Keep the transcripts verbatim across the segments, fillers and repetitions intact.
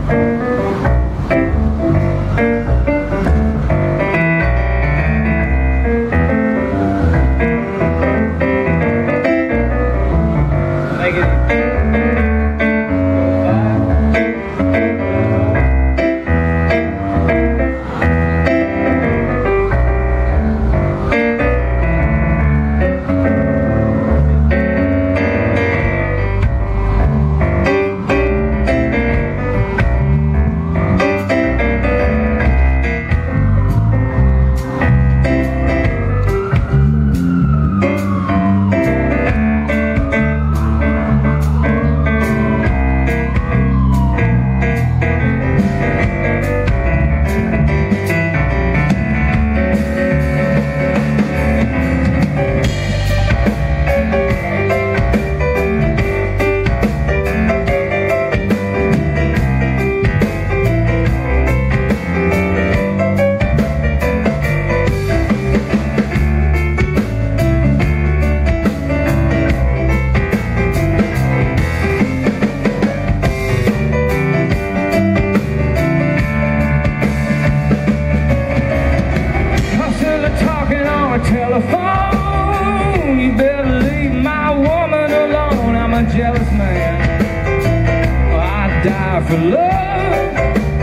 Telephone, you better leave my woman alone. I'm a jealous man, I die for love.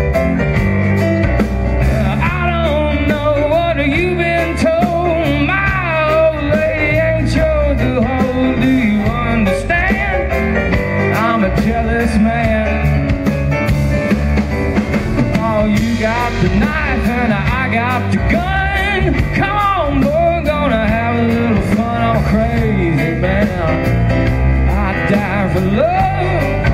I don't know what you've been told. My old lady ain't yours to hold. Do you understand? I'm a jealous man. Oh, you got the knife and I got the gun. Come on, boy, gonna have a little fun. I'm crazy, man. I die for love.